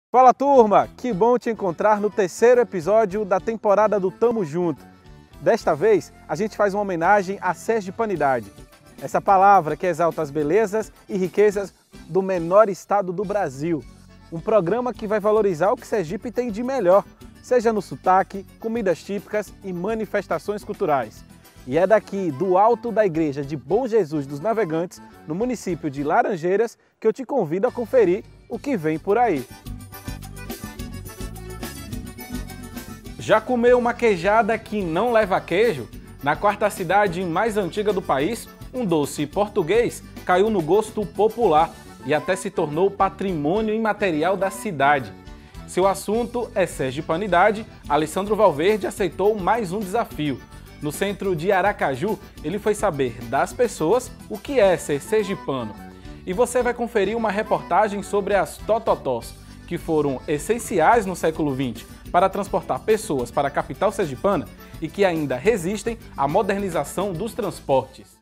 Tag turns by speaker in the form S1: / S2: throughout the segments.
S1: Fala turma, que bom te encontrar no terceiro episódio da temporada do Tamo Junto. Desta vez, a gente faz uma homenagem à sergipanidade. Essa palavra que exalta as belezas e riquezas do menor estado do Brasil. Um programa que vai valorizar o que Sergipe tem de melhor, seja no sotaque, comidas típicas e manifestações culturais. E é daqui, do alto da igreja de Bom Jesus dos Navegantes, no município de Laranjeiras, que eu te convido a conferir o que vem por aí. Já comeu uma queijada que não leva queijo? Na quarta cidade mais antiga do país, um doce português caiu no gosto popular e até se tornou patrimônio imaterial da cidade. Seu assunto é sergipanidade. Alessandro Valverde aceitou mais um desafio. No centro de Aracaju, ele foi saber das pessoas o que é ser sergipano. E você vai conferir uma reportagem sobre as tototós, que foram essenciais no século XX para transportar pessoas para a capital sergipana e que ainda resistem à modernização dos transportes.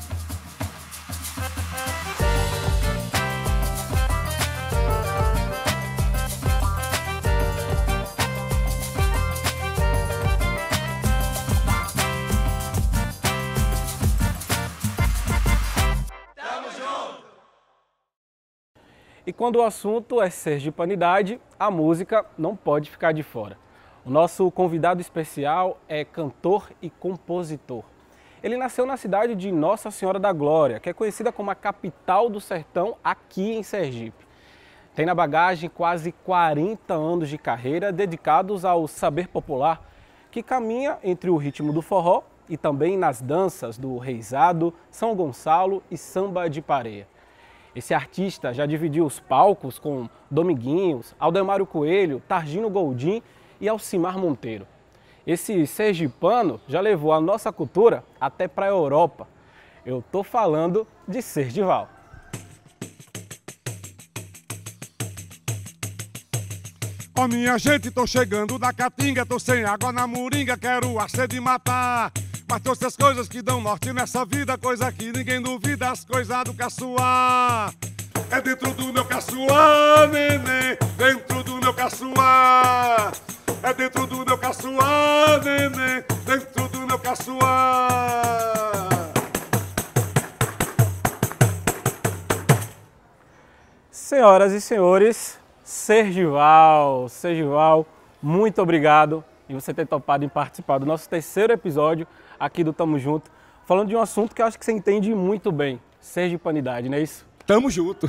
S1: E quando o assunto é sergipanidade, a música não pode ficar de fora. O nosso convidado especial é cantor e compositor. Ele nasceu na cidade de Nossa Senhora da Glória, que é conhecida como a capital do sertão aqui em Sergipe. Tem na bagagem quase 40 anos de carreira dedicados ao saber popular, que caminha entre o ritmo do forró e também nas danças do reizado, São Gonçalo e samba de pareia. Esse artista já dividiu os palcos com Dominguinhos, Aldemário Coelho, Targino Goldim e Alcimar Monteiro. Esse sergipano já levou a nossa cultura até para a Europa. Eu tô falando de Sergival.
S2: Ó minha gente, tô chegando da Caatinga, tô sem água na moringa, quero a sede matar. Mas trouxe as coisas que dão norte nessa vida, coisa que ninguém duvida, as coisas do caçoar. É dentro do meu caçoar, neném, dentro do meu caçoar. É dentro do meu caçoar, neném, dentro do meu caçoar.
S1: Senhoras e senhores, Sergival, muito obrigado em você ter topado em participar do nosso terceiro episódio aqui do Tamo Junto, falando de um assunto que eu acho que você entende muito bem, sergipanidade, não é isso?
S2: Tamo junto.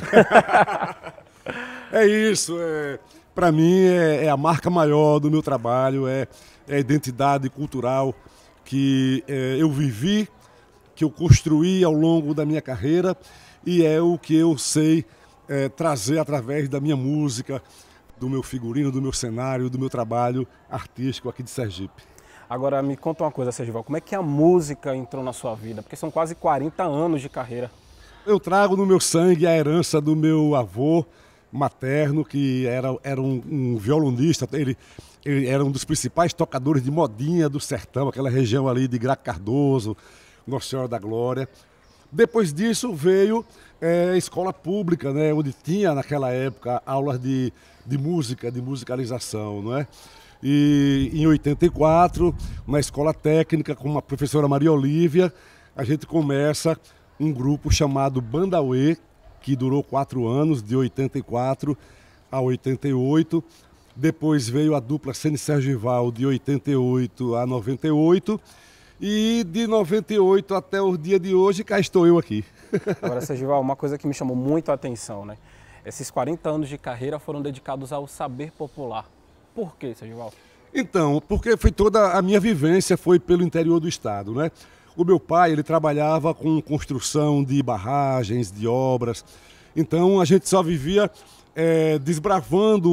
S2: É isso, para mim é a marca maior do meu trabalho, é a identidade cultural que eu vivi, que eu construí ao longo da minha carreira e é o que eu sei trazer através da minha música, do meu figurino, do meu cenário, do meu trabalho artístico aqui de Sergipe.
S1: Agora me conta uma coisa, Sergival, como é que a música entrou na sua vida? Porque são quase 40 anos de carreira.
S2: Eu trago no meu sangue a herança do meu avô materno, que era um violonista, ele era um dos principais tocadores de modinha do sertão, aquela região ali de Graco Cardoso, Nossa Senhora da Glória. Depois disso veio a escola pública, né, onde tinha naquela época aulas de música, de musicalização, não é? E em 84, na escola técnica, com a professora Maria Olívia, a gente começa um grupo chamado Banda Uê, que durou 4 anos, de 84 a 88. Depois veio a dupla Ceni Sergival, de 88 a 98. E de 98 até o dia de hoje, cá estou eu aqui.
S1: Agora, Sergival, uma coisa que me chamou muito a atenção, né? Esses 40 anos de carreira foram dedicados ao saber popular. Por quê, Sergival?
S2: Então, porque foi toda a minha vivência foi pelo interior do estado, né? O meu pai, ele trabalhava com construção de barragens, de obras. Então, a gente só vivia desbravando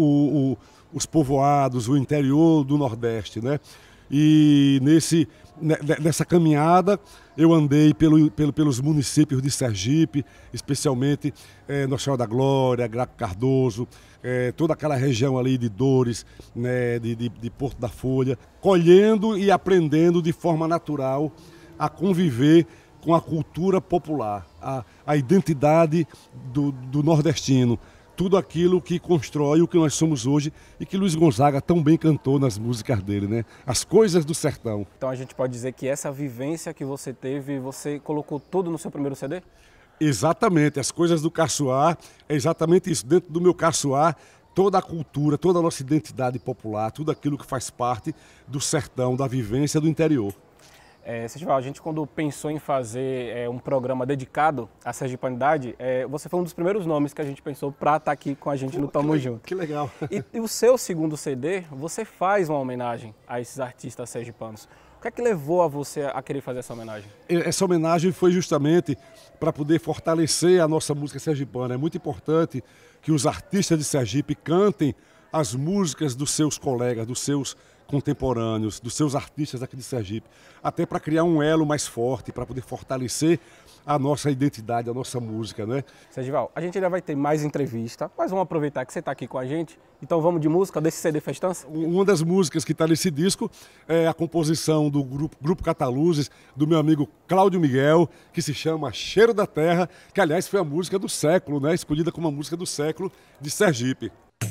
S2: os povoados, o interior do Nordeste, né? E nessa caminhada eu andei pelos municípios de Sergipe, especialmente Nossa Senhora da Glória, Graco Cardoso, toda aquela região ali de Dores, né, de Porto da Folha, colhendo e aprendendo de forma natural a conviver com a cultura popular, a identidade do nordestino, tudo aquilo que constrói o que nós somos hoje e que Luiz Gonzaga tão bem cantou nas músicas dele, né? As coisas do sertão.
S1: Então a gente pode dizer que essa vivência que você teve, você colocou tudo no seu primeiro CD?
S2: Exatamente, as coisas do Caçoar, é exatamente isso. Dentro do meu Caçoar, toda a cultura, toda a nossa identidade popular, tudo aquilo que faz parte do sertão, da vivência do interior.
S1: Sergival, a gente quando pensou em fazer um programa dedicado à sergipanidade, você foi um dos primeiros nomes que a gente pensou para estar aqui com a gente no Tamo Junto.
S2: Que legal.
S1: E o seu segundo CD, você faz uma homenagem a esses artistas sergipanos. O que é que levou a você a querer fazer essa homenagem?
S2: Essa homenagem foi justamente para poder fortalecer a nossa música sergipana. É muito importante que os artistas de Sergipe cantem as músicas dos seus colegas, dos seus contemporâneos, dos seus artistas aqui de Sergipe, até para criar um elo mais forte, para poder fortalecer a nossa identidade, a nossa música, né?
S1: Sergival, a gente ainda vai ter mais entrevista, mas vamos aproveitar que você está aqui com a gente, então vamos de música desse CD Festança?
S2: Uma das músicas que está nesse disco é a composição do grupo Cataluzes, do meu amigo Cláudio Miguel, que se chama Cheiro da Terra, que aliás foi a música do século, né? Escolhida como a música do século de Sergipe.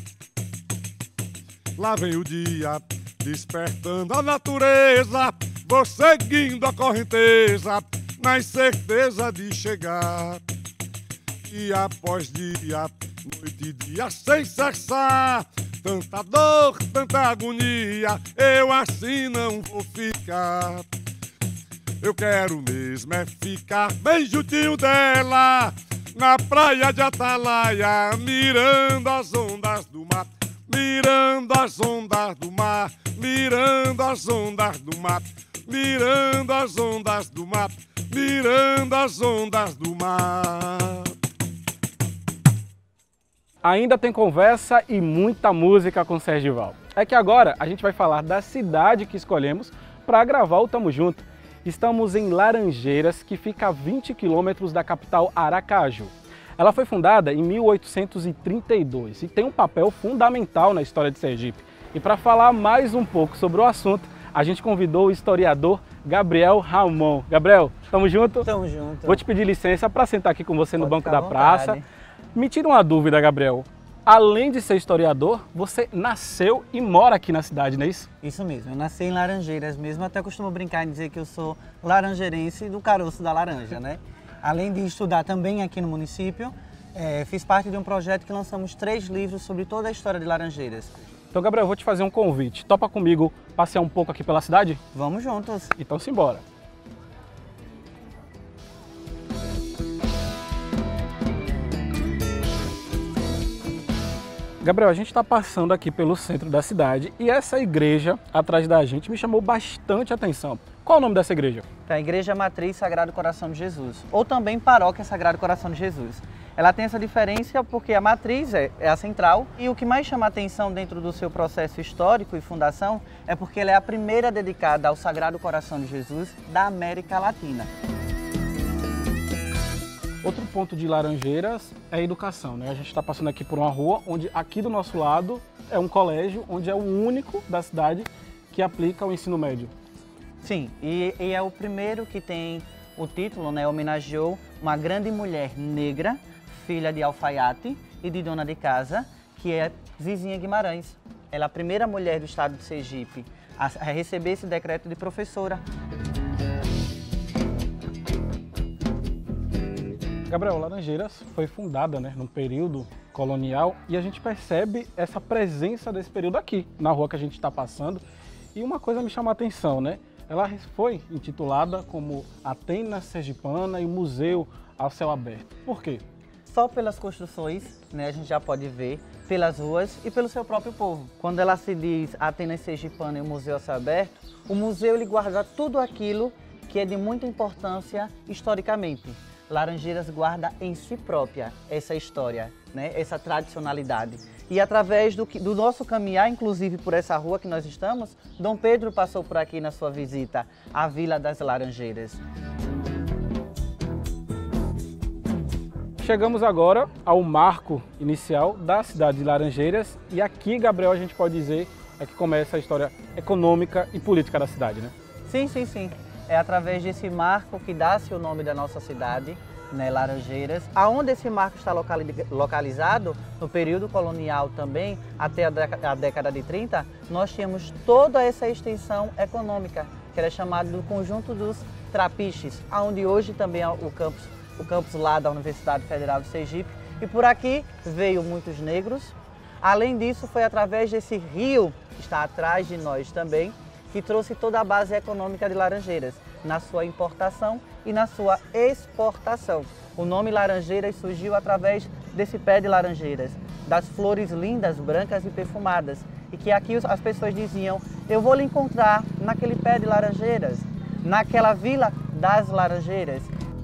S2: Lá vem o dia, despertando a natureza, vou seguindo a correnteza, na certeza de chegar. Dia após dia, noite e dia sem cessar, tanta dor, tanta agonia, eu assim não vou ficar. Eu quero mesmo é ficar bem juntinho dela, na praia de Atalaia, mirando as ondas do mar. Mirando as ondas do mar, mirando as ondas do mar, mirando as ondas do mar, mirando as ondas do mar.
S1: Ainda tem conversa e muita música com Sergival. É que agora a gente vai falar da cidade que escolhemos para gravar o Tamo Junto. Estamos em Laranjeiras, que fica a 20 quilômetros da capital Aracaju. Ela foi fundada em 1832 e tem um papel fundamental na história de Sergipe. E para falar mais um pouco sobre o assunto, a gente convidou o historiador Gabriel Ramon. Gabriel, estamos juntos?
S3: Tamo junto.
S1: Vou te pedir licença para sentar aqui com você no banco da
S3: à
S1: praça.
S3: vontade.
S1: Me tira uma dúvida, Gabriel. Além de ser historiador, você nasceu e mora aqui na cidade, não é isso?
S3: Isso mesmo, eu nasci em Laranjeiras mesmo, até costumo brincar e dizer que eu sou laranjeirense do caroço da laranja, né? Além de estudar também aqui no município, fiz parte de um projeto que lançamos 3 livros sobre toda a história de Laranjeiras.
S1: Então, Gabriel, eu vou te fazer um convite. Topa comigo passear um pouco aqui pela cidade?
S3: Vamos juntos!
S1: Então, simbora! Gabriel, a gente está passando aqui pelo centro da cidade e essa igreja atrás da gente me chamou bastante atenção. Qual o nome dessa igreja?
S3: É a Igreja Matriz Sagrado Coração de Jesus, ou também Paróquia Sagrado Coração de Jesus. Ela tem essa diferença porque a matriz é a central e o que mais chama a atenção dentro do seu processo histórico e fundação é porque ela é a primeira dedicada ao Sagrado Coração de Jesus da América Latina.
S1: Outro ponto de Laranjeiras é a educação, né? A gente está passando aqui por uma rua onde aqui do nosso lado é um colégio onde é o único da cidade que aplica o ensino médio.
S3: Sim, e é o primeiro que tem o título, né? Homenageou uma grande mulher negra, filha de alfaiate e de dona de casa, que é Zizinha Guimarães. Ela é a primeira mulher do estado de Sergipe a receber esse decreto de professora.
S1: Gabriel, Laranjeiras foi fundada, né, num período colonial e a gente percebe essa presença desse período aqui, na rua que a gente está passando. E uma coisa me chama a atenção, né? Ela foi intitulada como Atenas Sergipana e Museu ao Céu Aberto. Por quê?
S3: Só pelas construções, né, a gente já pode ver, pelas ruas e pelo seu próprio povo. Quando ela se diz Atenas Sergipana e o Museu ao Céu Aberto, o museu ele guarda tudo aquilo que é de muita importância historicamente. Laranjeiras guarda em si própria essa história, né? Essa tradicionalidade. E através do nosso caminhar, inclusive por essa rua que nós estamos, Dom Pedro passou por aqui na sua visita à Vila das Laranjeiras.
S1: Chegamos agora ao marco inicial da cidade de Laranjeiras e aqui, Gabriel, a gente pode dizer é que começa a história econômica e política da cidade, né?
S3: Sim, sim, sim. É através desse marco que dá-se o nome da nossa cidade, né, Laranjeiras. Aonde esse marco está localizado, no período colonial também, até a década de 30, nós tínhamos toda essa extensão econômica, que era chamado do conjunto dos trapiches, onde hoje também é o campus lá da Universidade Federal de Sergipe. E por aqui veio muitos negros. Além disso, foi através desse rio, que está atrás de nós também, que trouxe toda a base econômica de Laranjeiras, na sua importação e na sua exportação. O nome Laranjeiras surgiu através desse pé de laranjeiras, das flores lindas, brancas e perfumadas. E que aqui as pessoas diziam, eu vou lhe encontrar naquele pé de laranjeiras, naquela vila das laranjeiras.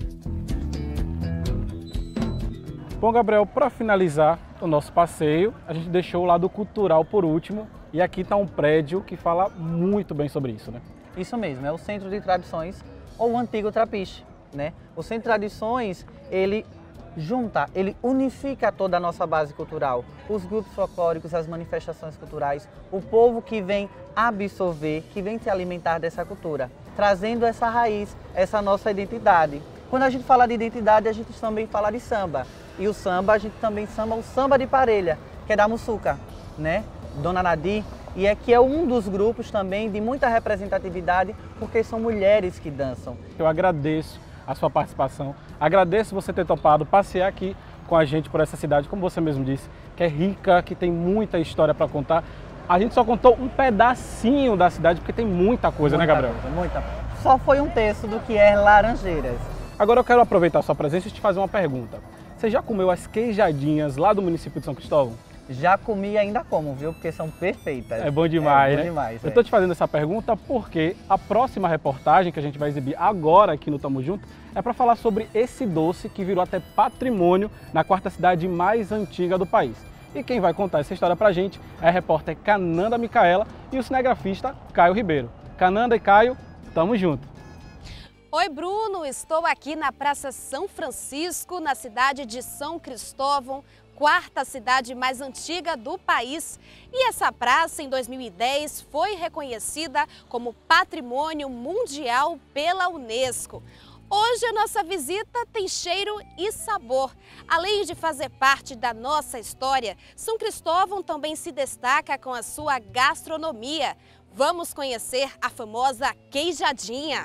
S1: Bom, Gabriel, para finalizar o nosso passeio, a gente deixou o lado cultural por último e aqui está um prédio que fala muito bem sobre isso, né?
S3: Isso mesmo, é o Centro de Tradições ou o antigo Trapiche, né? O Centro de Tradições, ele unifica toda a nossa base cultural, os grupos folclóricos, as manifestações culturais, o povo que vem absorver, que vem se alimentar dessa cultura, trazendo essa raiz, essa nossa identidade. Quando a gente fala de identidade, a gente também fala de samba. E o samba, a gente também chama o samba de parelha, que é da Mussuca, né? Dona Nadir, e que é um dos grupos também de muita representatividade, porque são mulheres que dançam.
S1: Eu agradeço a sua participação, agradeço você ter topado passear aqui com a gente por essa cidade, como você mesmo disse, que é rica, que tem muita história para contar. A gente só contou um pedacinho da cidade, porque tem muita coisa, né, Gabriel?
S3: Muita. Só foi um terço do que é Laranjeiras.
S1: Agora eu quero aproveitar a sua presença e te fazer uma pergunta. Você já comeu as queijadinhas lá do município de São Cristóvão?
S3: Já comi e ainda como, viu? Porque são perfeitas.
S1: É bom demais, né?
S3: Demais,
S1: Eu estou te fazendo essa pergunta porque a próxima reportagem que a gente vai exibir agora aqui no Tamo Junto é para falar sobre esse doce que virou até patrimônio na quarta cidade mais antiga do país. E quem vai contar essa história pra gente é a repórter Cananda Micaela e o cinegrafista Caio Ribeiro. Cananda e Caio, tamo junto!
S4: Oi, Bruno! Estou aqui na Praça São Francisco, na cidade de São Cristóvão, quarta cidade mais antiga do país. E essa praça, em 2010, foi reconhecida como Patrimônio Mundial pela Unesco. Hoje a nossa visita tem cheiro e sabor. Além de fazer parte da nossa história, São Cristóvão também se destaca com a sua gastronomia. Vamos conhecer a famosa queijadinha.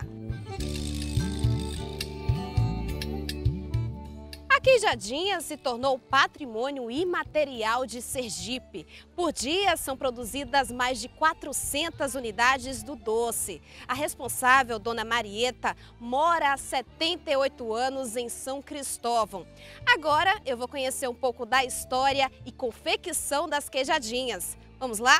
S4: A queijadinha se tornou patrimônio imaterial de Sergipe. Por dia são produzidas mais de 400 unidades do doce. A responsável, Dona Marieta, mora há 78 anos em São Cristóvão. Agora eu vou conhecer um pouco da história e confecção das queijadinhas. Vamos lá?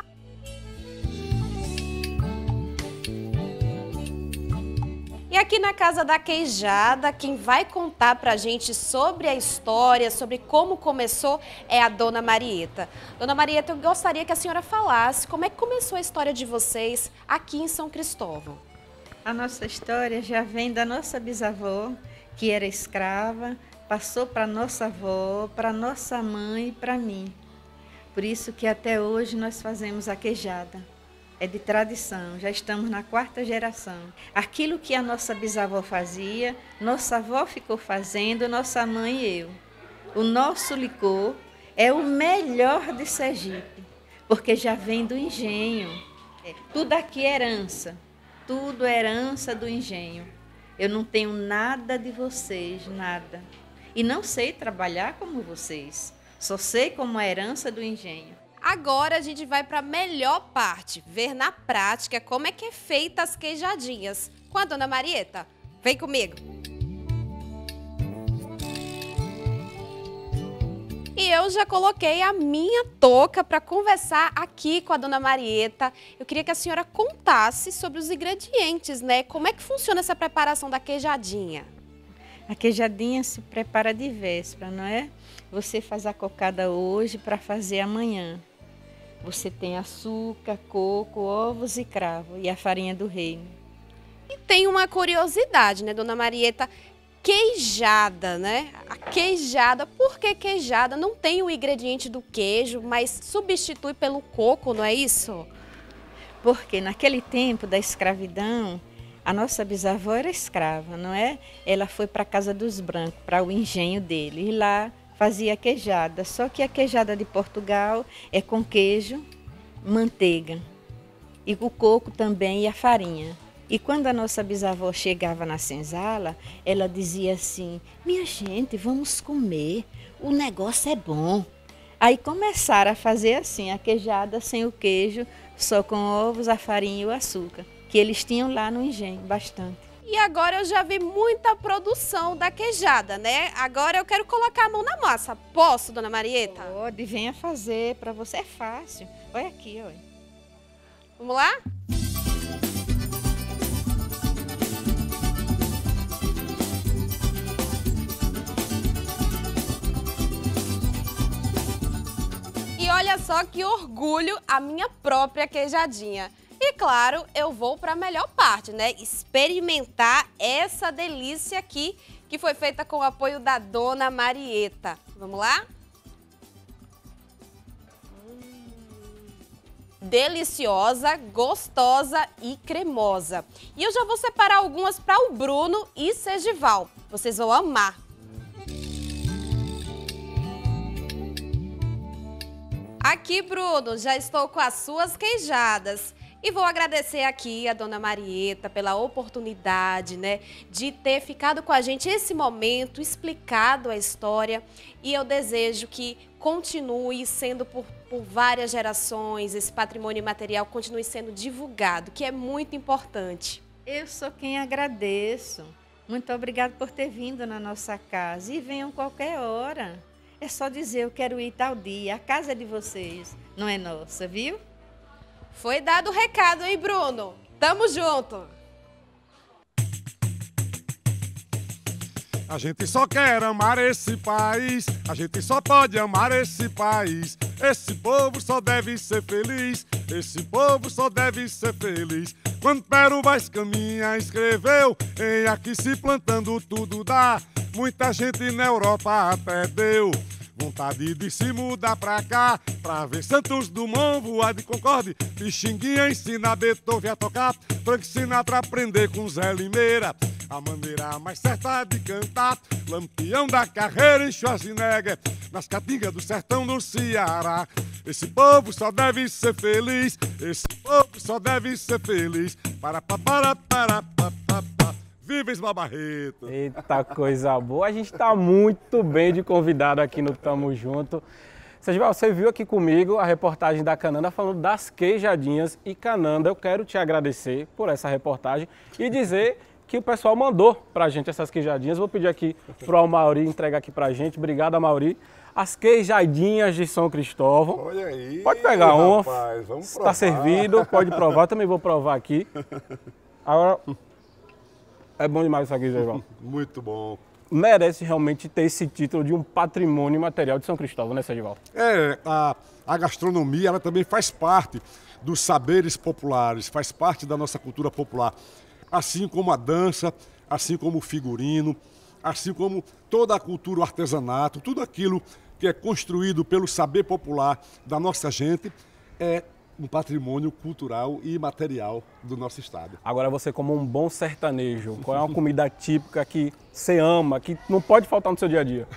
S4: E aqui na Casa da Queijada, quem vai contar pra gente sobre a história, sobre como começou, é a Dona Marieta. Dona Marieta, eu gostaria que a senhora falasse como é que começou a história de vocês aqui em São Cristóvão.
S5: A nossa história já vem da nossa bisavó, que era escrava, passou para nossa avó, para nossa mãe e para mim. Por isso que até hoje nós fazemos a queijada. É de tradição, já estamos na quarta geração. Aquilo que a nossa bisavó fazia, nossa avó ficou fazendo, nossa mãe e eu. O nosso licor é o melhor de Sergipe, porque já vem do engenho. Tudo aqui é herança, tudo é herança do engenho. Eu não tenho nada de vocês, nada. E não sei trabalhar como vocês, só sei como a herança do engenho.
S4: Agora a gente vai para a melhor parte, ver na prática como é que é feita as queijadinhas. Com a Dona Marieta, vem comigo! E eu já coloquei a minha touca para conversar aqui com a Dona Marieta. Eu queria que a senhora contasse sobre os ingredientes, né? Como é que funciona essa preparação da queijadinha?
S5: A queijadinha se prepara de véspera, não é? Você faz a cocada hoje para fazer amanhã. Você tem açúcar, coco, ovos e cravo e a farinha do reino.
S4: E tem uma curiosidade, né, Dona Marieta? Queijada, né? A queijada, por que queijada? Não tem o ingrediente do queijo, mas substitui pelo coco, não é isso?
S5: Porque naquele tempo da escravidão, A nossa bisavó era escrava, não é? Ela foi para a casa dos brancos, para o engenho dele, e lá fazia queijada. Só que a queijada de Portugal é com queijo, manteiga, e o coco também e a farinha. E quando a nossa bisavó chegava na senzala, ela dizia assim: minha gente, vamos comer, o negócio é bom. Aí começaram a fazer assim, a queijada sem o queijo, só com ovos, a farinha e o açúcar, que eles tinham lá no engenho, bastante.
S4: E agora eu já vi muita produção da queijada, né? Agora eu quero colocar a mão na massa. Posso, dona Marieta?
S5: Pode, venha fazer, para você é fácil. Olha aqui, olha.
S4: Vamos lá? E olha só que orgulho a minha própria queijadinha. E claro, eu vou para a melhor parte, né? Experimentar essa delícia aqui, que foi feita com o apoio da dona Marieta. Vamos lá? Deliciosa, gostosa e cremosa. E eu já vou separar algumas para o Bruno e Segival. Vocês vão amar. Aqui, Bruno, já estou com as suas queijadas. E vou agradecer aqui a dona Marieta pela oportunidade, né, de ter ficado com a gente esse momento, explicado a história. E eu desejo que continue sendo por várias gerações, esse patrimônio material continue sendo divulgado, que é muito importante.
S5: Eu sou quem agradeço. Muito obrigada por ter vindo na nossa casa. E venham qualquer hora. É só dizer, eu quero ir tal dia. A casa é de vocês, não é nossa, viu?
S4: Foi dado o recado, hein, Bruno? Tamo junto!
S2: A gente só quer amar esse país, a gente só pode amar esse país. Esse povo só deve ser feliz, esse povo só deve ser feliz. Quando Pero Vaz Caminha escreveu, em aqui se plantando tudo dá, muita gente na Europa até deu vontade de se mudar pra cá, pra ver Santos Dumont voar de Concorde, Pixinguinha ensinar Beethoven a tocar, Frank Sinatra aprender com Zé Limeira a maneira mais certa de cantar, Lampião da carreira em Schwarzenegger, nas caatingas do sertão do Ceará. Esse povo só deve ser feliz, esse povo só deve ser feliz. Para. Viva Ismael Barreto!
S1: Eita, coisa boa. A gente está muito bem de convidado aqui no Tamo Junto. Segival, você viu aqui comigo a reportagem da Cananda falando das queijadinhas. E Cananda, eu quero te agradecer por essa reportagem e dizer que o pessoal mandou pra gente essas queijadinhas. Vou pedir aqui pro Amauri entregar aqui pra gente. Obrigado, Amauri. As queijadinhas de São Cristóvão.
S2: Olha aí,
S1: pode pegar uma.
S2: Rapaz, vamos provar.
S1: Está servido, pode provar. Também vou provar aqui. Agora... é bom demais isso aqui, Segival.
S2: Muito bom.
S1: Merece realmente ter esse título de um patrimônio material de São Cristóvão, né, Segival?
S2: A gastronomia, ela também faz parte dos saberes populares, faz parte da nossa cultura popular. Assim como a dança, assim como o figurino, assim como toda a cultura, o artesanato, tudo aquilo que é construído pelo saber popular da nossa gente é um patrimônio cultural e material do nosso estado.
S1: Agora você, como um bom sertanejo, qual é uma comida típica que você ama, que não pode faltar no seu dia a dia?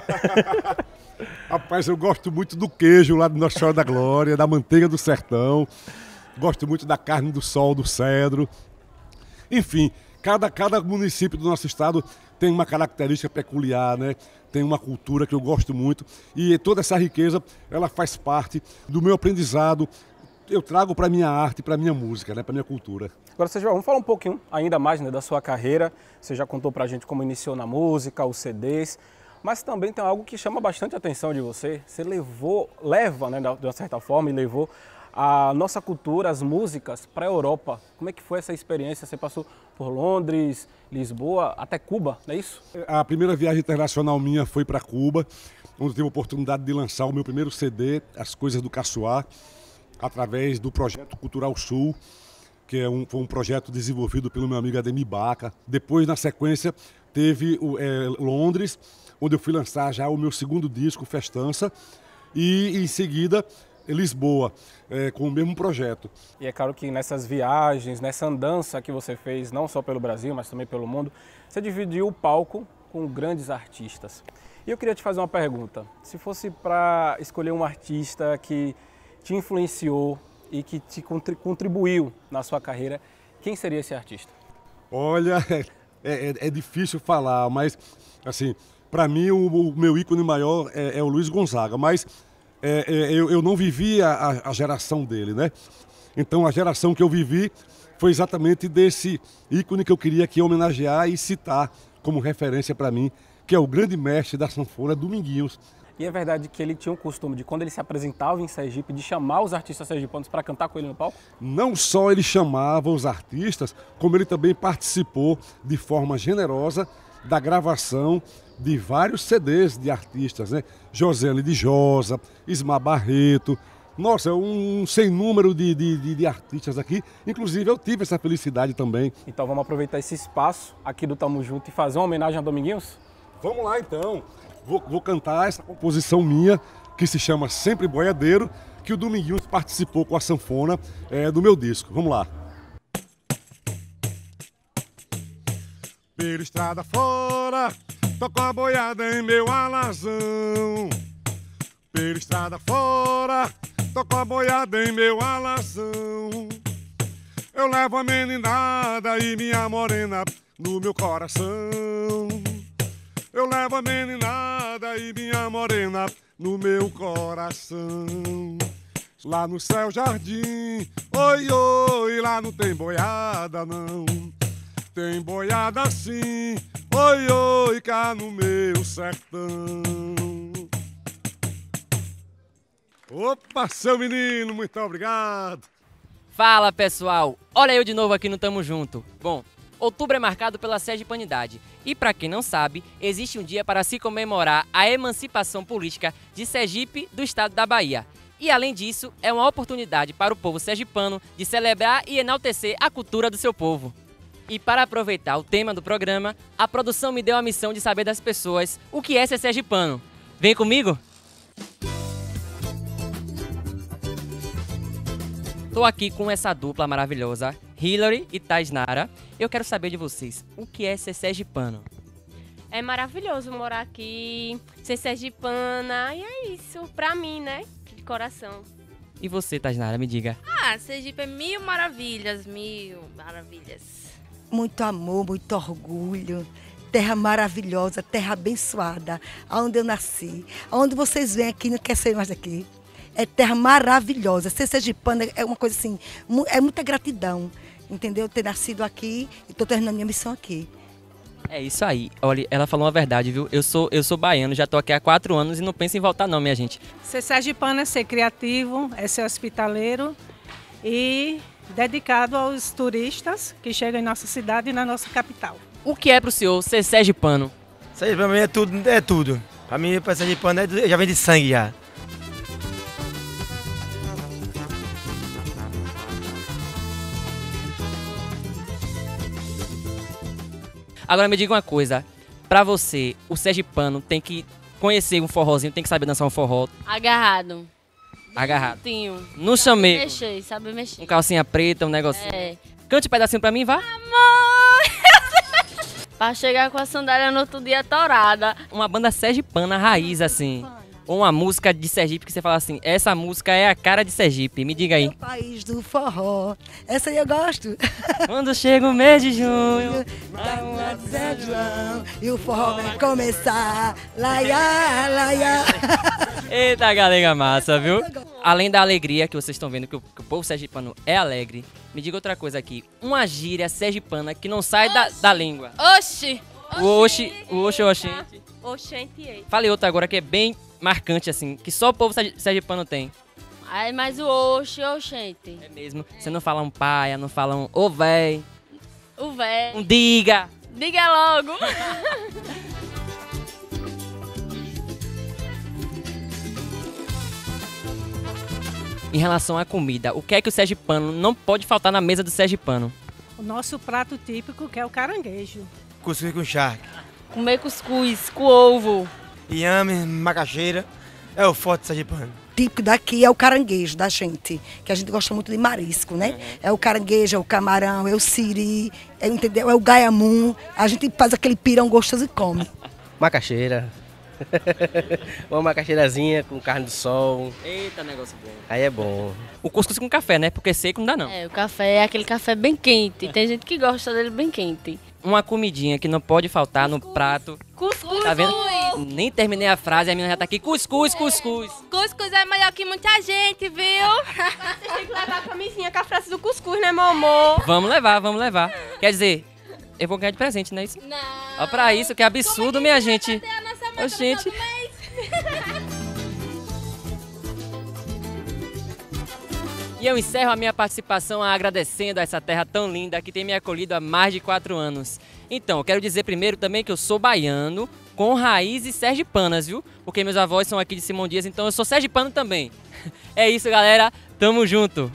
S2: Rapaz, eu gosto muito do queijo lá do Nossa Senhora da Glória, da manteiga do sertão, gosto muito da carne do sol, do cedro. Enfim, cada município do nosso estado tem uma característica peculiar, né? Tem uma cultura que eu gosto muito e toda essa riqueza, ela faz parte do meu aprendizado. Eu trago para minha arte, para minha música, né, para minha cultura.
S1: Agora, Segival, vamos falar um pouquinho ainda mais, né, da sua carreira. Você já contou para a gente como iniciou na música, os CDs, mas também tem algo que chama bastante atenção de você. Você leva, né, de uma certa forma, e levou a nossa cultura, as músicas para a Europa. Como é que foi essa experiência? Você passou por Londres, Lisboa, até Cuba, não é isso?
S2: A primeira viagem internacional minha foi para Cuba, onde eu tive a oportunidade de lançar o meu primeiro CD, As Coisas do Caçoar, através do Projeto Cultural Sul, que foi um projeto desenvolvido pelo meu amigo Ademir Baca. Depois, na sequência, teve Londres, onde eu fui lançar já o meu segundo disco, Festança, e em seguida Lisboa, com o mesmo projeto.
S1: E é claro que nessas viagens, nessa andança que você fez, não só pelo Brasil, mas também pelo mundo, você dividiu o palco com grandes artistas. E eu queria te fazer uma pergunta. Se fosse para escolher um artista que te influenciou e que te contribuiu na sua carreira, quem seria esse artista?
S2: Olha, é difícil falar, mas assim, para mim o meu ícone maior é o Luiz Gonzaga, mas eu não vivi a geração dele, né? Então a geração que eu vivi foi exatamente desse ícone que eu queria aqui homenagear e citar como referência para mim, que é o grande mestre da sanfona, Dominguinhos.
S1: E é verdade que ele tinha um costume de, quando ele se apresentava em Sergipe, de chamar os artistas sergipanos para cantar com ele no palco?
S2: Não só ele chamava os artistas, como ele também participou de forma generosa da gravação de vários CDs de artistas, né? Josélio de Josa, Ismar Barreto, nossa, um sem número de artistas aqui. Inclusive eu tive essa felicidade também.
S1: Então vamos aproveitar esse espaço aqui do Tamo Junto e fazer uma homenagem a Dominguinhos?
S2: Vamos lá então. Vou cantar essa composição minha, que se chama Sempre Boiadeiro, que o Dominguinhos participou com a sanfona do meu disco. Vamos lá. Pela estrada fora, toco a boiada em meu alazão. Pela estrada fora, toco a boiada em meu alazão. Eu levo a meninada e minha morena no meu coração. Eu levo a meninada e minha morena no meu coração. Lá no céu jardim, oi, oi, lá não tem boiada não. Tem boiada sim, oi, oi, cá no meu sertão. Opa, seu menino, muito obrigado.
S6: Fala pessoal, olha eu de novo aqui no Tamo Junto. Bom, outubro é marcado pela sergipanidade e, para quem não sabe, existe um dia para se comemorar a emancipação política de Sergipe do estado da Bahia. E além disso, é uma oportunidade para o povo sergipano de celebrar e enaltecer a cultura do seu povo. E para aproveitar o tema do programa, a produção me deu a missão de saber das pessoas o que é ser sergipano. Vem comigo? Tô aqui com essa dupla maravilhosa, Hillary e Taisnara. Eu quero saber de vocês, o que é ser sergipano?
S7: É maravilhoso morar aqui, ser sergipana, e é isso, pra mim, né? De coração.
S6: E você, Taisnara, me diga.
S8: Sergipe é mil maravilhas, mil maravilhas.
S9: Muito amor, muito orgulho. Terra maravilhosa, terra abençoada, onde eu nasci. Onde vocês vêm aqui, não quer sair mais daqui. É terra maravilhosa. Ser sergipana é uma coisa assim, é muita gratidão, entendeu? Ter nascido aqui e estou terminando minha missão aqui.
S6: É isso aí. Olha, ela falou uma verdade, viu? Eu sou baiano, já tô aqui há 4 anos e não penso em voltar não, minha gente.
S10: Ser sergipano é ser criativo, é ser hospitaleiro e dedicado aos turistas que chegam em nossa cidade e na nossa capital.
S6: O que é pro senhor ser sergipano?
S11: Sergipano pra mim é tudo. Pra mim, pra sergipano, já vem de sangue já.
S6: Agora me diga uma coisa, pra você, o sergipano tem que conhecer um forrozinho, tem que saber dançar um forró.
S8: Agarrado.
S6: Agarrado.
S8: Tinho.
S6: No chamego.
S8: Sabe mexer.
S6: Um calcinha preta, um negocinho.
S8: É.
S6: Cante um pedacinho pra mim, vá.
S8: Amor! Pra chegar com a sandália no outro dia torada.
S6: Uma banda sergipana raiz, assim. Ou uma música de Sergipe que você fala assim, essa música é a cara de Sergipe, me diga aí.
S9: O país do forró, essa aí eu gosto.
S6: Quando chega o mês de junho,
S9: dá uma de Zé João, e o forró vai começar, laiá, laiá.
S6: Eita, galega massa, viu? Além da alegria que vocês estão vendo, que o povo sergipano é alegre, me diga outra coisa aqui, uma gíria sergipana que não sai da língua.
S8: Oxi!
S6: O oxi, oxente.
S8: Oxente.
S6: Fale outra agora que é bem marcante, assim, que só o povo sergipano tem.
S8: Ai, mas o oxente.
S6: É mesmo. Você não fala um paia, não fala um ô véi.
S8: O véi.
S6: Um diga.
S8: Diga logo.
S6: Em relação à comida, o que é que o sergipano não pode faltar na mesa do sergipano?
S10: O nosso prato típico, que é o caranguejo.
S11: Cuscuz com charque.
S8: Comer cuscuz com ovo.
S11: Inhame, macaxeira, é o forte sergipano.
S9: típico daqui é o caranguejo da gente, que a gente gosta muito de marisco, né? É o caranguejo, é o camarão, é o siri, entendeu? É o gaiamum. A gente faz aquele pirão gostoso e come.
S12: Macaxeira. Uma macaxeirazinha com carne do sol.
S6: Eita, negócio bom.
S12: Aí é bom.
S6: O cuscuz com café, né? Porque seco não dá não.
S8: É, o café é aquele café bem quente. Tem gente que gosta dele bem quente.
S6: Uma comidinha que não pode faltar no prato.
S7: Cuscuz.
S6: Tá vendo? Nem terminei a frase e a menina já tá aqui. Cuscuz, cuscuz.
S7: Cuscuz é melhor que muita gente, viu? Vocês têm que levar a camisinha com a frase do cuscuz, né, meu amor?
S6: Vamos levar, vamos levar. Quer dizer, eu vou ganhar de presente, não é isso?
S7: Não.
S6: Olha pra isso, que absurdo, minha gente. Ô, gente. E eu encerro a minha participação agradecendo a essa terra tão linda que tem me acolhido há mais de 4 anos. Então, eu quero dizer primeiro também que eu sou baiano, com raízes sergipanas, viu? Porque meus avós são aqui de Simão Dias, então eu sou sergipano também. É isso, galera. Tamo junto.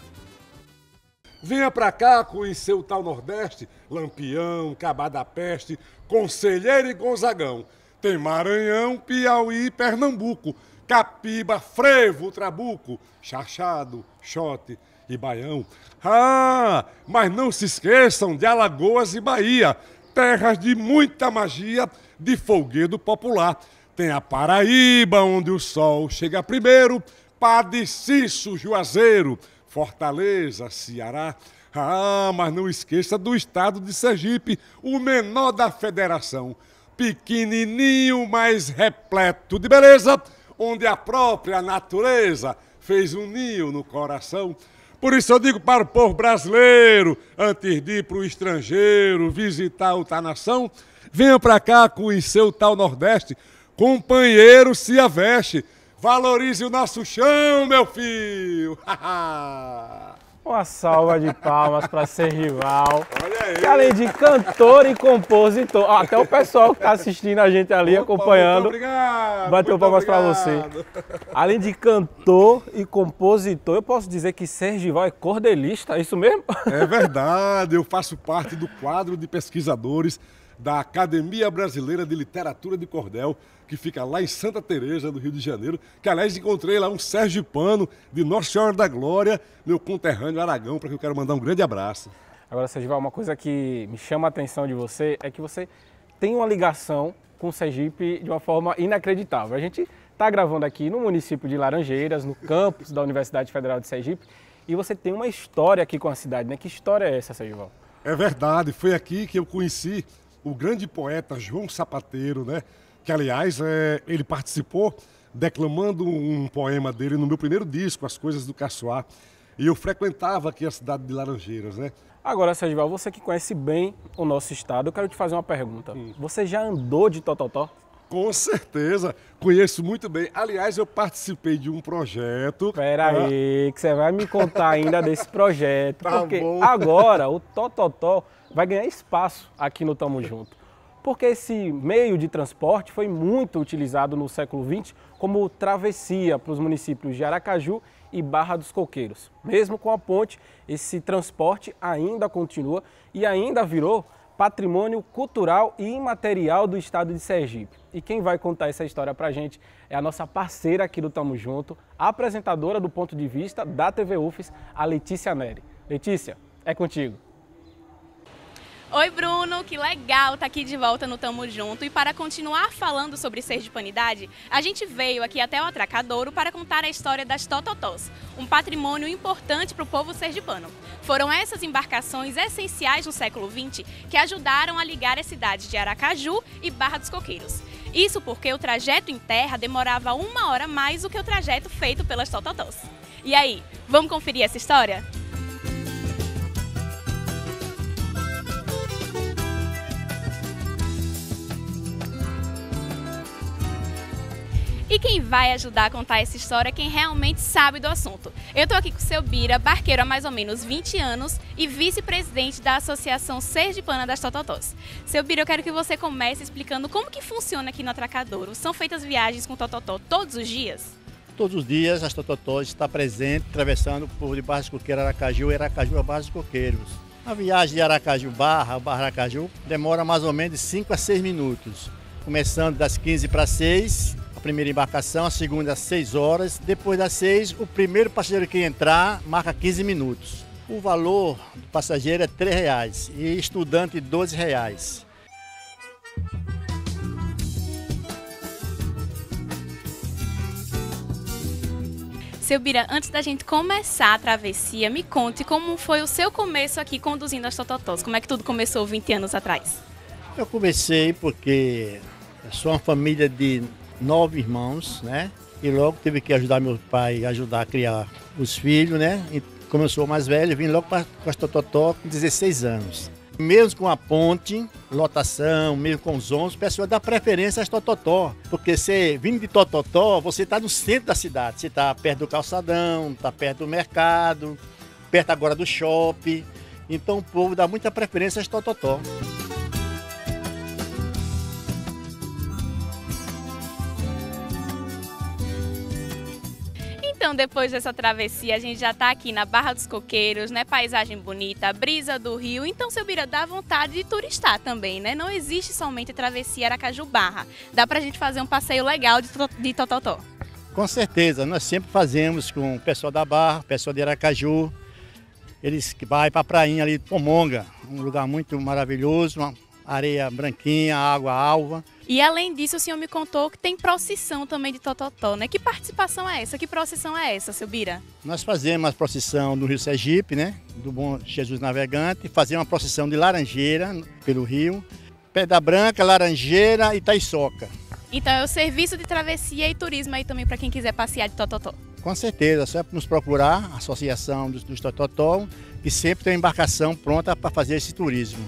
S2: Venha pra cá conhecer o tal Nordeste, Lampião, Cabá da Peste, Conselheiro e Gonzagão. Tem Maranhão, Piauí, Pernambuco, Capiba, Frevo, Trabuco, Chachado, Xote e Baião. Ah, mas não se esqueçam de Alagoas e Bahia, terras de muita magia, de folguedo popular. Tem a Paraíba, onde o sol chega primeiro, Padeciço, Juazeiro, Fortaleza, Ceará. Ah, mas não esqueça do estado de Sergipe, o menor da federação. Pequenininho, mas repleto de beleza, onde a própria natureza fez um ninho no coração. Por isso eu digo para o povo brasileiro, antes de ir para o estrangeiro visitar outra nação, venha para cá conhecer o tal Nordeste, companheiro se aveste, valorize o nosso chão, meu filho.
S1: Uma salva de palmas para Sergival, que além de cantor e compositor, até o pessoal que está assistindo a gente ali, acompanhando,
S2: muito obrigado,
S1: bateu palmas para você. Além de cantor e compositor, eu posso dizer que Sergival é cordelista, é isso mesmo?
S2: É verdade, eu faço parte do quadro de pesquisadores da Academia Brasileira de Literatura de Cordel, que fica lá em Santa Teresa, do Rio de Janeiro, que aliás encontrei lá um sergipano de Nossa Senhora da Glória, meu conterrâneo Aragão, para quem eu quero mandar um grande abraço.
S1: Agora, Sergival, uma coisa que me chama a atenção de você é que você tem uma ligação com o Sergipe de uma forma inacreditável. A gente está gravando aqui no município de Laranjeiras, no campus da Universidade Federal de Sergipe, e você tem uma história aqui com a cidade, né? Que história é essa, Sergival?
S2: É verdade, foi aqui que eu conheci o grande poeta João Sapateiro, né? Que, aliás, ele participou declamando um poema dele no meu primeiro disco, As Coisas do Caçoar. E eu frequentava aqui a cidade de Laranjeiras, né?
S1: Agora, Sergival, você que conhece bem o nosso estado, eu quero te fazer uma pergunta. Você já andou de tototó?
S2: Com certeza, conheço muito bem. Aliás, eu participei de um projeto...
S1: Espera aí, que você vai me contar ainda desse projeto.
S2: Tá
S1: porque
S2: bom.
S1: agora o tototó vai ganhar espaço aqui no Tamo Junto. Porque esse meio de transporte foi muito utilizado no século XX como travessia para os municípios de Aracaju e Barra dos Coqueiros. Mesmo com a ponte, esse transporte ainda continua e ainda virou patrimônio cultural e imaterial do estado de Sergipe. E quem vai contar essa história pra gente é a nossa parceira aqui do Tamo Junto, a apresentadora do Ponto de Vista da TV UFES, a Letícia Neri. Letícia, é contigo.
S13: Oi Bruno, que legal estar aqui de volta no Tamo Junto, e para continuar falando sobre sergipanidade, a gente veio aqui até o Atracadouro para contar a história das tototós, um patrimônio importante para o povo sergipano. Foram essas embarcações essenciais no século XX que ajudaram a ligar as cidades de Aracaju e Barra dos Coqueiros. Isso porque o trajeto em terra demorava 1 hora mais do que o trajeto feito pelas tototós. E aí, vamos conferir essa história? E quem vai ajudar a contar essa história é quem realmente sabe do assunto. Eu estou aqui com o seu Bira, barqueiro há mais ou menos 20 anos e vice-presidente da Associação Sergipana das Tototós. Seu Bira, eu quero que você comece explicando como que funciona aqui no Atracadouro. São feitas viagens com tototó todos os dias?
S14: Todos os dias as tototós estão presentes, atravessando por de Barra dos Coqueiros, Aracaju e Aracaju a Barra dos Coqueiros. A viagem de Aracaju Barra Aracaju demora mais ou menos de 5 a 6 minutos. Começando das 15 para 6 a primeira embarcação, a segunda às 6 horas. Depois das 6, o primeiro passageiro que entrar marca 15 minutos. O valor do passageiro é R$ 3,00 e estudante R$ 12,00.
S13: Seu Bira, antes da gente começar a travessia, me conte como foi o seu começo aqui conduzindo as tototós. Como é que tudo começou 20 anos atrás?
S14: Eu comecei porque eu sou uma família de 9 irmãos, né? E logo tive que ajudar meu pai a ajudar a criar os filhos, né? E como eu sou o mais velho, vim logo com as tototó com 16 anos. Mesmo com a ponte, lotação, mesmo com os ônibus, o pessoal dá preferência às tototó. Porque você vindo de tototó, você está no centro da cidade. Você está perto do calçadão, está perto do mercado, perto agora do shopping. Então o povo dá muita preferência às tototó.
S13: Então, depois dessa travessia, a gente já está aqui na Barra dos Coqueiros, né? Paisagem bonita, brisa do rio. Então, seu Bira, dá vontade de turistar também, né? Não existe somente travessia Aracaju-Barra. Dá pra gente fazer um passeio legal de tototó.
S14: Com certeza, nós sempre fazemos com o pessoal da Barra, o pessoal de Aracaju. Eles que vai para a prainha ali de Pomonga, um lugar muito maravilhoso, uma areia branquinha, água alva.
S13: E além disso, o senhor me contou que tem procissão também de tototó, né? Que participação é essa? Que procissão é essa, seu Bira?
S14: Nós fazemos a procissão do Rio Sergipe, né? Do Bom Jesus Navegante, fazemos uma procissão de Laranjeira pelo rio, Pedra Branca, Laranjeira e Itaiçoca.
S13: Então é o serviço de travessia e turismo aí também para quem quiser passear de tototó.
S14: Com certeza, é só nos procurar, a Associação dos Tototó, que sempre tem uma embarcação pronta para fazer esse turismo.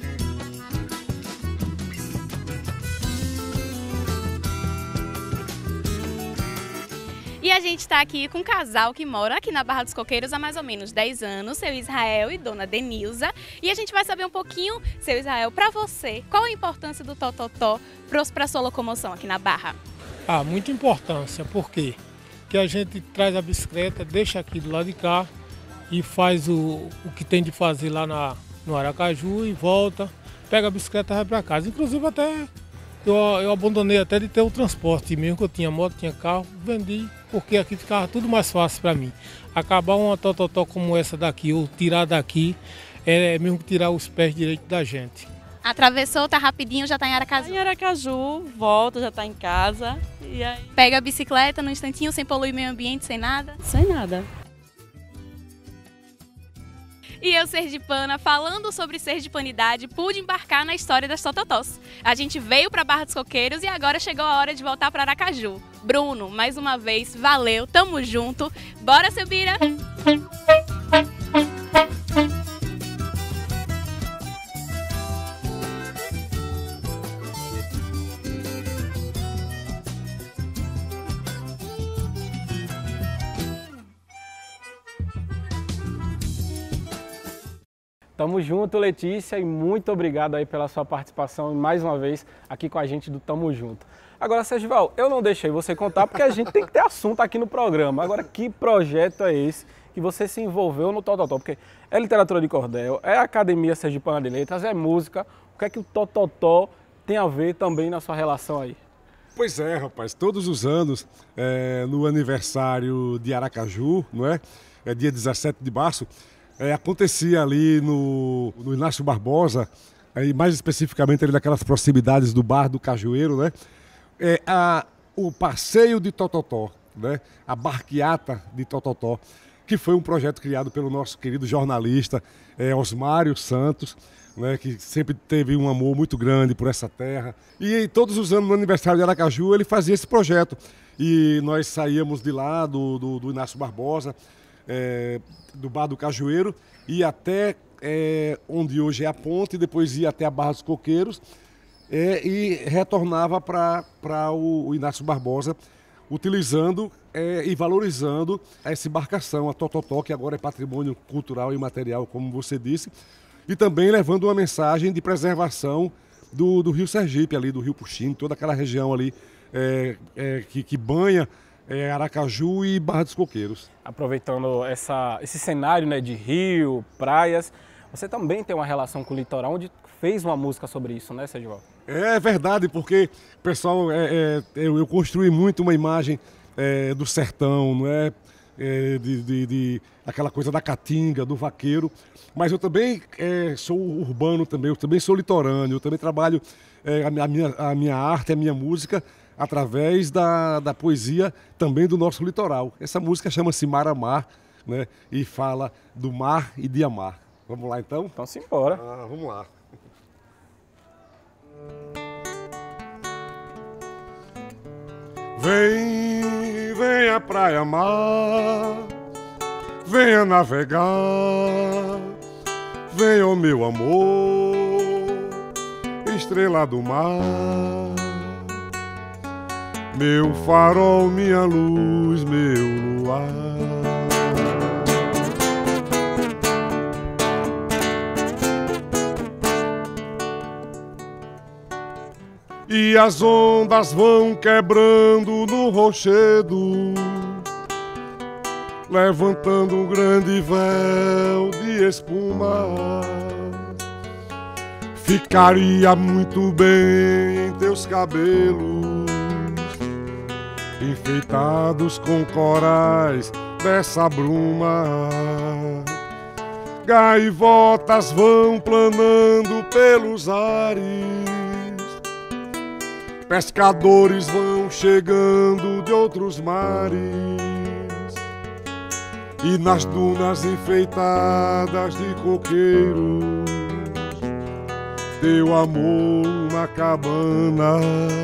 S13: E a gente está aqui com um casal que mora aqui na Barra dos Coqueiros há mais ou menos 10 anos, seu Israel e dona Denilza. E a gente vai saber um pouquinho, seu Israel, para você, qual a importância do tototó para a sua locomoção aqui na Barra?
S15: Muita importância, por quê? Porque a gente traz a bicicleta, deixa aqui do lado de cá e faz o que tem de fazer lá no Aracaju e volta, pega a bicicleta e vai para casa. Inclusive até eu abandonei até de ter o transporte, mesmo que eu tinha moto, tinha carro, vendi, porque aqui ficava tudo mais fácil para mim. Acabar uma tototó como essa daqui, ou tirar daqui, é mesmo que tirar os pés direitos da gente.
S13: Atravessou, tá rapidinho, já tá em Aracaju.
S16: Em Aracaju, volta, já tá em casa. E aí...
S13: Pega a bicicleta no instantinho, sem poluir o meio ambiente, sem nada?
S16: Sem nada.
S13: E eu, sergipana, falando sobre sergipanidade, pude embarcar na história das tototós. A gente veio para Barra dos Coqueiros e agora chegou a hora de voltar para Aracaju. Bruno, mais uma vez, valeu, tamo junto. Bora, seu Bira!
S1: Tamo junto, Letícia, e muito obrigado aí pela sua participação mais uma vez aqui com a gente do Tamo Junto. Agora, Sergival, eu não deixei você contar porque a gente tem que ter assunto aqui no programa. Agora, que projeto é esse que você se envolveu no Tototó? Porque é literatura de cordel, é Academia Sergipana de Letras, é música. O que é que o Tototó tem a ver também na sua relação aí?
S2: Pois é, rapaz, todos os anos, no aniversário de Aracaju, não é? É dia 17 de março, acontecia ali no Inácio Barbosa, aí mais especificamente ali naquelas proximidades do Bar do Cajueiro, né? O passeio de Tototó, né? A barqueata de Tototó, que foi um projeto criado pelo nosso querido jornalista Osmário Santos, né? Que sempre teve um amor muito grande por essa terra. E todos os anos no aniversário de Aracaju ele fazia esse projeto. E nós saíamos de lá do Inácio Barbosa, do Bar do Cajueiro, e até onde hoje é a ponte, depois ia até a Barra dos Coqueiros e retornava para o Inácio Barbosa, utilizando e valorizando essa embarcação, a Tototó, que agora é patrimônio cultural e material, como você disse, e também levando uma mensagem de preservação do Rio Sergipe, ali do Rio Puxim, toda aquela região ali que banha Aracaju e Barra dos Coqueiros.
S1: Aproveitando esse cenário, né, de rio, praias, você também tem uma relação com o litoral, onde fez uma música sobre isso, né, Sergival?
S2: É verdade, porque, pessoal, eu construí muito uma imagem do sertão, não é? De aquela coisa da caatinga, do vaqueiro, mas eu também sou urbano também, eu também sou litorâneo, eu também trabalho a minha arte, a minha música através da poesia também do nosso litoral. Essa música chama-se Mar a Mar, né? E fala do mar e de amar. Vamos lá então?
S1: Então simbora.
S2: Vamos lá. Vem a praia mar, venha navegar, venha o meu amor, estrela do mar, meu farol, minha luz, meu luar. E as ondas vão quebrando no rochedo, levantando um grande véu de espuma. Ficaria muito bem em teus cabelos, enfeitados com corais dessa bruma. Gaivotas vão planando pelos ares, pescadores vão chegando de outros mares, e nas dunas enfeitadas de coqueiros, teu amor uma cabana,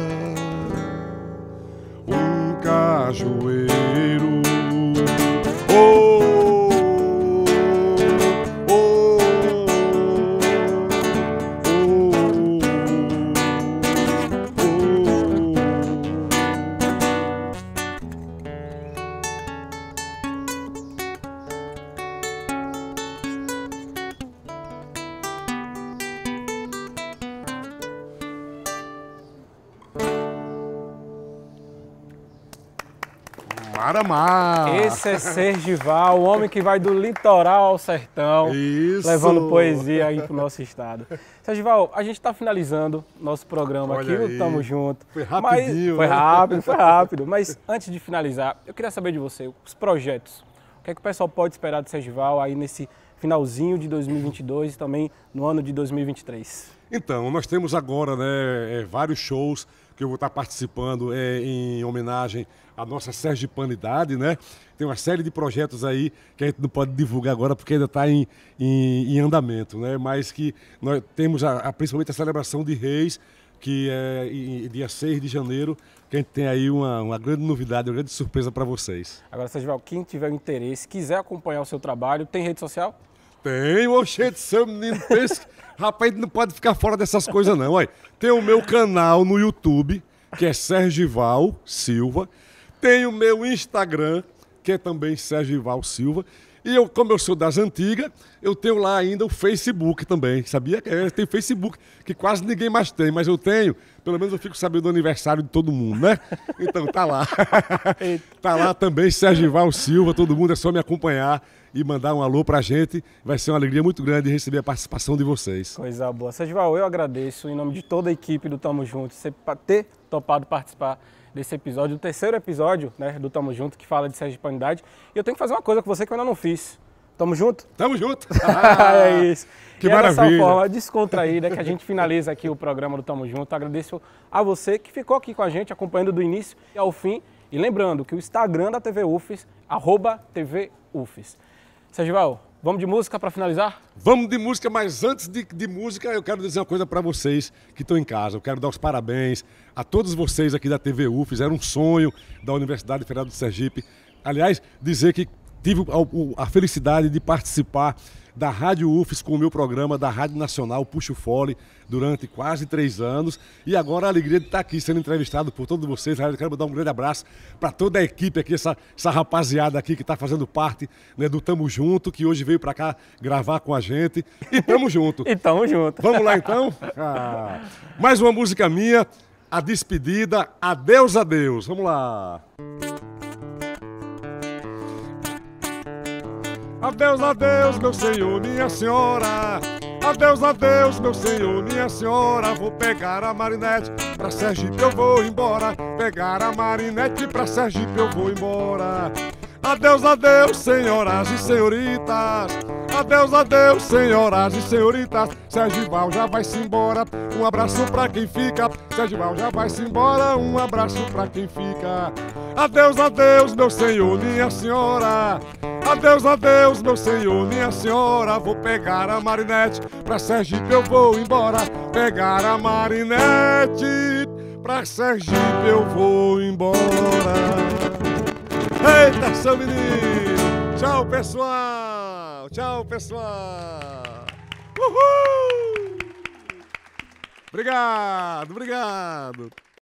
S2: um cajueiro. Oh, Mar.
S1: Esse é Sergival, o homem que vai do litoral ao sertão, levando poesia aí pro nosso estado. Sergival, a gente está finalizando nosso programa aqui no Tamo Junto.
S2: Foi rapidinho.
S1: Foi rápido. Mas antes de finalizar, eu queria saber de você, os projetos. O que é que o pessoal pode esperar de Sergival aí nesse finalzinho de 2022 e também no ano de 2023?
S2: Então, nós temos agora, né, vários shows que eu vou estar participando em homenagem à nossa sergipanidade, né? Tem uma série de projetos aí que a gente não pode divulgar agora porque ainda está em andamento, né? Mas que nós temos principalmente a celebração de Reis, que é dia 6 de janeiro, que a gente tem aí uma grande novidade, uma grande surpresa para vocês.
S1: Agora, Sergival, quem tiver interesse, quiser acompanhar o seu trabalho, tem rede social?
S2: Tem, oxente, seu menino pensa. Rapaz, não pode ficar fora dessas coisas não. Olha, tem o meu canal no YouTube, que é Sergival Silva. Tem o meu Instagram, que é também Sergival Silva. E eu, como eu sou das antigas, eu tenho lá ainda o Facebook também. Sabia que tem Facebook, que quase ninguém mais tem, mas eu tenho. Pelo menos eu fico sabendo do aniversário de todo mundo, né? Então tá lá. Tá lá também Sergival Silva, todo mundo é só me acompanhar e mandar um alô pra gente. Vai ser uma alegria muito grande receber a participação de vocês.
S1: Coisa boa. Sergival, eu agradeço em nome de toda a equipe do Tamo Junto, você ter topado participar desse episódio, o terceiro episódio, né, do Tamo Junto, que fala de sergipanidade. E eu tenho que fazer uma coisa com você que eu ainda não fiz. Tamo junto?
S2: Tamo junto!
S1: É isso.
S2: Que
S1: e
S2: maravilha!
S1: É dessa forma descontraída que a gente finaliza aqui o programa do Tamo Junto. Agradeço a você que ficou aqui com a gente, acompanhando do início ao fim. E lembrando que o Instagram da TV UFES, @TVUFES. Sergival, vamos de música para finalizar?
S2: Vamos de música, mas antes de música eu quero dizer uma coisa para vocês que estão em casa. Eu quero dar os parabéns a todos vocês aqui da TV UFES. Era um sonho da Universidade Federal do Sergipe. Aliás, dizer que tive a felicidade de participar da Rádio UFES com o meu programa da Rádio Nacional Puxo Fole durante quase 3 anos. E agora a alegria de estar aqui sendo entrevistado por todos vocês. Eu quero dar um grande abraço para toda a equipe aqui, essa rapaziada aqui que está fazendo parte, né, do Tamo Junto, que hoje veio para cá gravar com a gente. E tamo junto.
S1: E tamo junto.
S2: Vamos lá então? Mais uma música minha, a despedida, Adeus, Adeus. Vamos lá. Adeus, adeus, meu senhor, minha senhora. Adeus, meu senhor, minha senhora. Vou pegar a Marinette, pra Sergipe eu vou embora. Pegar a Marinette, pra Sergipe eu vou embora. Adeus, senhoras e senhoritas. Adeus, senhoras e senhoritas. Sergival já vai-se embora. Um abraço pra quem fica. Sergival já vai-se embora. Um abraço pra quem fica. Adeus, meu senhor, minha senhora. Adeus, meu senhor, minha senhora. Vou pegar a Marinette, pra Sergipe eu vou embora. Pegar a Marinette, pra Sergipe eu vou embora. Eita, seu menino! Tchau, pessoal! Tchau, pessoal! Uhul! Obrigado!